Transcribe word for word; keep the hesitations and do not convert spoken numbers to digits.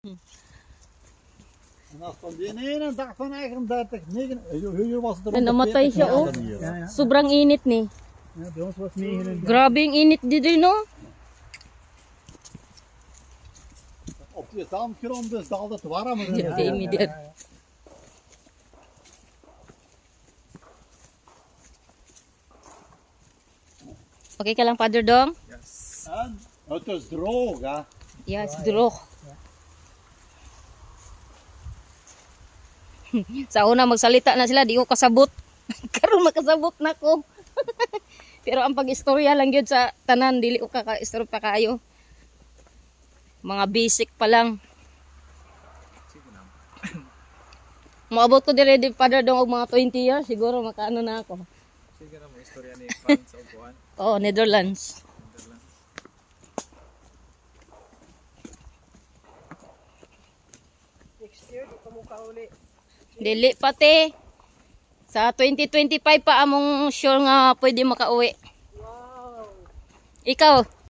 En als van die ene dag van eigenendertig, negen, hier was het er Namatay siya, oh. Ja, ja. Sobrang init ni. Ja, bij ons was negenendertig. Grabe ang init dito, no? Op die zandgrond is het altijd warmer. Ja, ja, ja, ja. Okay ka lang, Father Dong? Yes. En het is droog, hè? Ja, it's droog. Sa una magsalita na sila, di ko kasabot. Karon makasabot na ko. Pero ang pag-istorya lang yun sa tanan, dili ko kaka-istorya pa kayo. Mga basic pa lang. Maabot ko dire di Father Dong og mga twenty years, siguro makaano na ako. Sige na mo istorya ni Franz sa upuan. Oh, Netherlands. Next year, di ka mo kauli. Dili pati. Sa twenty twenty-five pa among sure nga pwede makauwi. Wow! Ikaw,